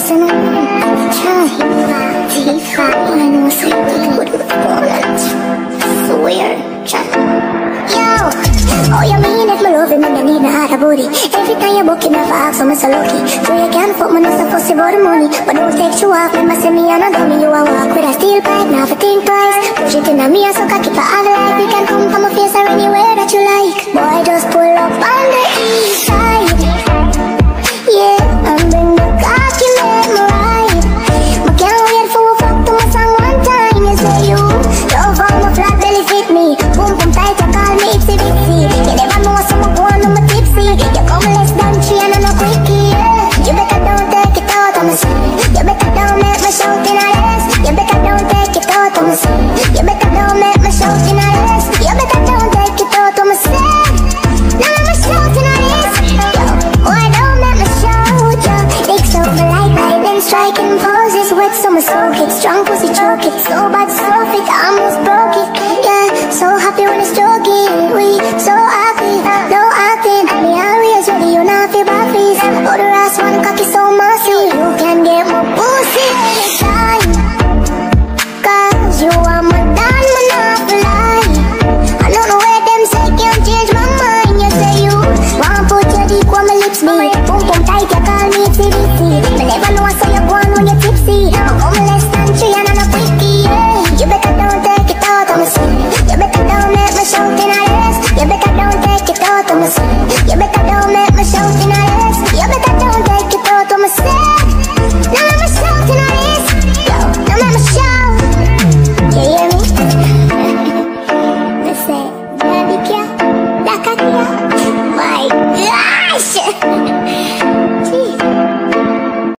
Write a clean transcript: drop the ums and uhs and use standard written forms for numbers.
listen up. Try T5. I know it's good wallet. Swear, yo, oh you mean if me love him and I need a hard booty. Every time you book him I ask so I'm so lucky. So you can't fuck me so fussy about the money. But don't take you off, me must see me and I dummy. You a walk with a steel pipe, now for think twice. Push it in a me and so cocky for all life. You can come